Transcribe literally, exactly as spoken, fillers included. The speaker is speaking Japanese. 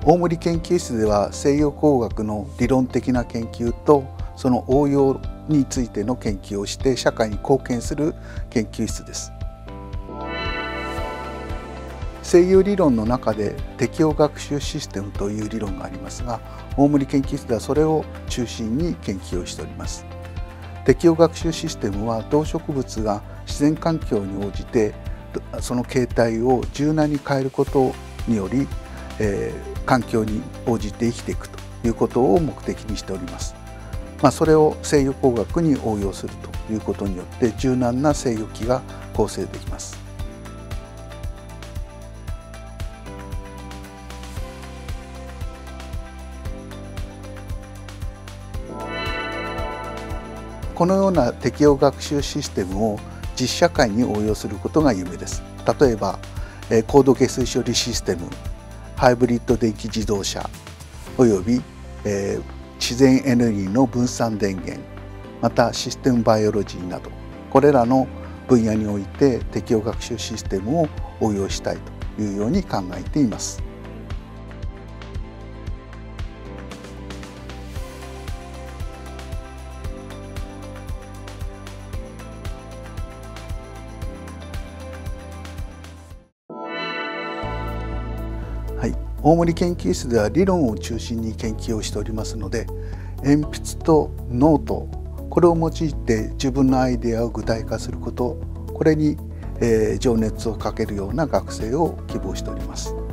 大森研究室では西洋工学の理論的な研究とその応用についての研究をして社会に貢献する研究室です。西洋理論の中で適応学習システムという理論がありますが、大森研究室ではそれを中心に研究をしております。適応学習システムは動植物が自然環境に応じてその形態を柔軟に変えることにより、えー環境に応じて生きていくということを目的にしております。まあ、それを制御工学に応用するということによって柔軟な制御機が構成できます。このような適応学習システムを実社会に応用することが有名です。例えば高度下水処理システム、ハイブリッド電気自動車および、えー、自然エネルギーの分散電源、またシステムバイオロジーなどこれらの分野において適応学習システムを応用したいというように考えています。はい、大森研究室では理論を中心に研究をしておりますので、鉛筆とノートこれを用いて自分のアイデアを具体化すること、これに、えー、情熱をかけるような学生を希望しております。